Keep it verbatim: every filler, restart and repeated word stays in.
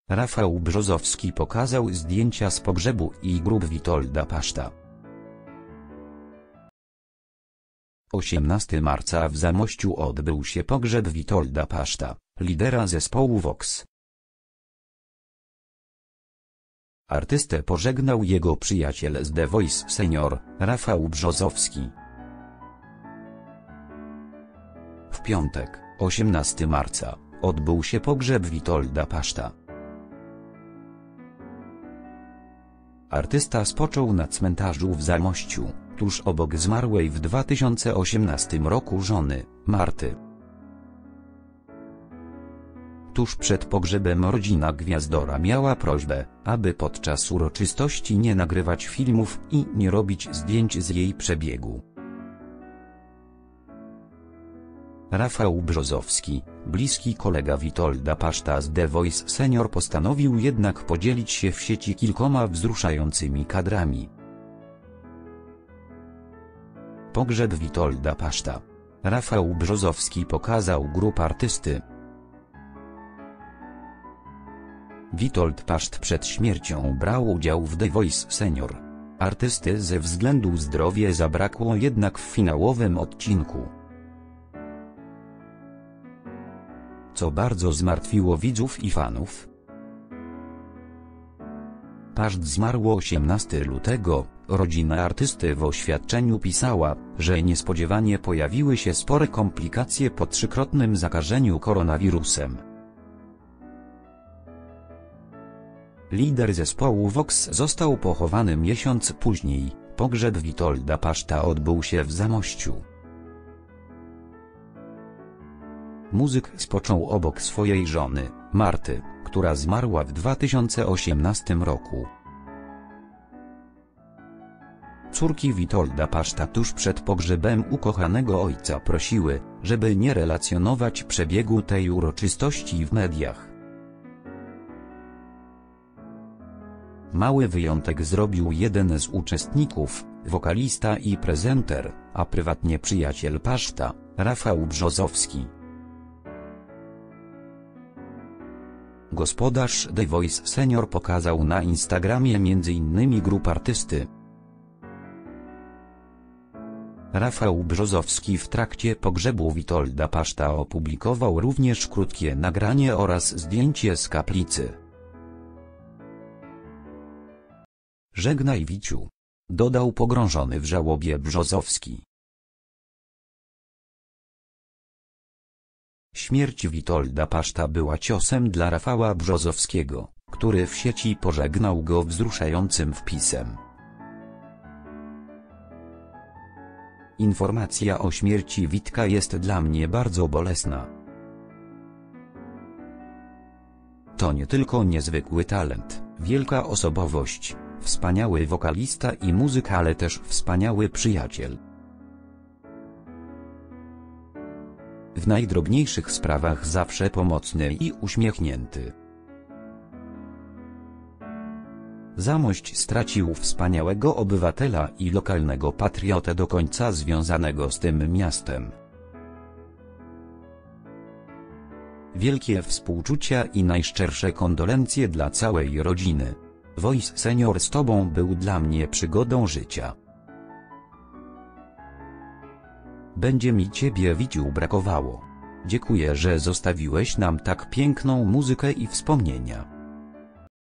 Rafał Brzozowski pokazał zdjęcia z pogrzebu i grób Witolda Paszta. osiemnastego marca w Zamościu odbył się pogrzeb Witolda Paszta, lidera zespołu Vox. Artystę pożegnał jego przyjaciel z The Voice senior, Rafał Brzozowski. W piątek, osiemnastego marca, odbył się pogrzeb Witolda Paszta. Artysta spoczął na cmentarzu w Zamościu, tuż obok zmarłej w dwa tysiące osiemnastym roku żony, Marty. Tuż przed pogrzebem rodzina Gwiazdora miała prośbę, aby podczas uroczystości nie nagrywać filmów i nie robić zdjęć z jej przebiegu. Rafał Brzozowski, bliski kolega Witolda Paszta z The Voice senior, postanowił jednak podzielić się w sieci kilkoma wzruszającymi kadrami. Pogrzeb Witolda Paszta. Rafał Brzozowski pokazał grób artysty. Witold Paszt przed śmiercią brał udział w The Voice senior. Artysty ze względu zdrowia zabrakło jednak w finałowym odcinku, co bardzo zmartwiło widzów i fanów. Paszt zmarł osiemnastego lutego, rodzina artysty w oświadczeniu pisała, że niespodziewanie pojawiły się spore komplikacje po trzykrotnym zakażeniu koronawirusem. Lider zespołu Vox został pochowany miesiąc później. Pogrzeb Witolda Paszta odbył się w Zamościu. Muzyk spoczął obok swojej żony, Marty, która zmarła w dwa tysiące osiemnastym roku. Córki Witolda Paszta tuż przed pogrzebem ukochanego ojca prosiły, żeby nie relacjonować przebiegu tej uroczystości w mediach. Mały wyjątek zrobił jeden z uczestników, wokalista i prezenter, a prywatnie przyjaciel Paszta, Rafał Brzozowski. Gospodarz The Voice senior pokazał na Instagramie między innymi grób artysty. Rafał Brzozowski w trakcie pogrzebu Witolda Paszta opublikował również krótkie nagranie oraz zdjęcie z kaplicy. Żegnaj Wiciu, dodał pogrążony w żałobie Brzozowski. Śmierć Witolda Paszta była ciosem dla Rafała Brzozowskiego, który w sieci pożegnał go wzruszającym wpisem. Informacja o śmierci Witka jest dla mnie bardzo bolesna. To nie tylko niezwykły talent, wielka osobowość, wspaniały wokalista i muzyk, ale też wspaniały przyjaciel. W najdrobniejszych sprawach zawsze pomocny i uśmiechnięty. Zamość stracił wspaniałego obywatela i lokalnego patriotę do końca związanego z tym miastem. Wielkie współczucia i najszczersze kondolencje dla całej rodziny. Voice senior, z tobą był dla mnie przygodą życia. Będzie mi ciebie, Wiciu, brakowało. Dziękuję, że zostawiłeś nam tak piękną muzykę i wspomnienia.